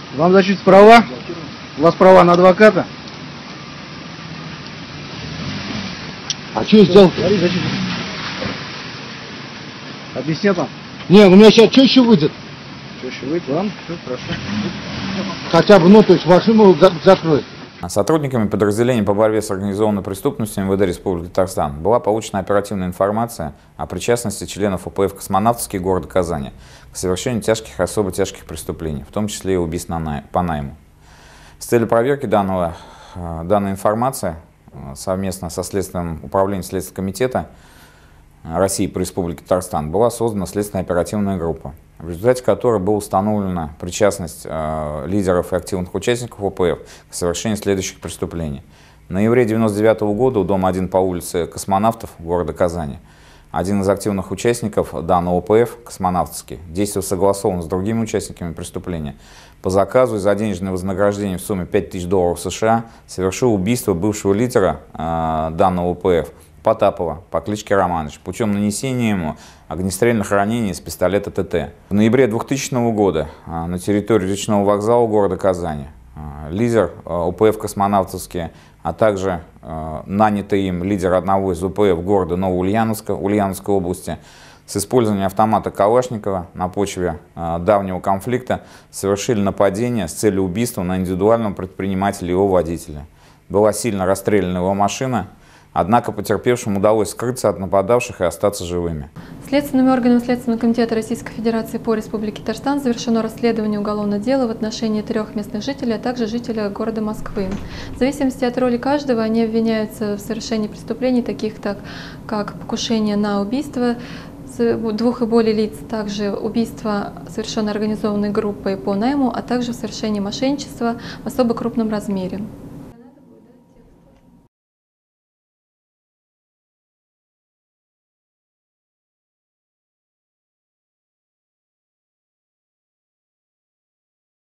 Вам защитить права? У вас права на адвоката? А что сделал? Объяснят вам? Не, у меня сейчас что еще выйдет? Что еще выйдет? Ладно, все, хорошо. Хотя бы, ну, то есть машину закроет. Сотрудниками подразделения по борьбе с организованной преступностью МВД Республики Татарстан была получена оперативная информация о причастности членов УПФ «Космонавтский» города Казани к совершению тяжких и особо тяжких преступлений, в том числе и убийств по найму. С целью проверки данной информации совместно со Следственным управлением Следственного комитета России по Республике Татарстан была создана следственная оперативная группа, в результате которой была установлена причастность лидеров и активных участников УПФ к совершению следующих преступлений. В ноябре 1999 года у дома 1 по улице Космонавтов города Казани один из активных участников данного УПФ, Космонавтский, действуя согласованно с другими участниками преступления, по заказу и за денежное вознаграждение в сумме $5000 США совершил убийство бывшего лидера данного УПФ Потапова по кличке Романыч путем нанесения ему огнестрельных ранений из пистолета ТТ. В ноябре 2000 года на территории речного вокзала города Казани лидер УПФ «Космонавтовский», а также нанятый им лидер одного из УПФ города Новоульяновска, Ульяновской области, с использованием автомата Калашникова на почве давнего конфликта совершили нападение с целью убийства на индивидуального предпринимателя и его водителя. Была сильно расстреляна его машина, однако потерпевшим удалось скрыться от нападавших и остаться живыми. Следственными органами Следственного комитета Российской Федерации по Республике Татарстан завершено расследование уголовного дела в отношении 3 местных жителей, а также жителя города Москвы. В зависимости от роли каждого они обвиняются в совершении преступлений, таких как покушение на убийство 2 и более лиц, также убийство, совершенное организованной группой по найму, а также в совершении мошенничества в особо крупном размере.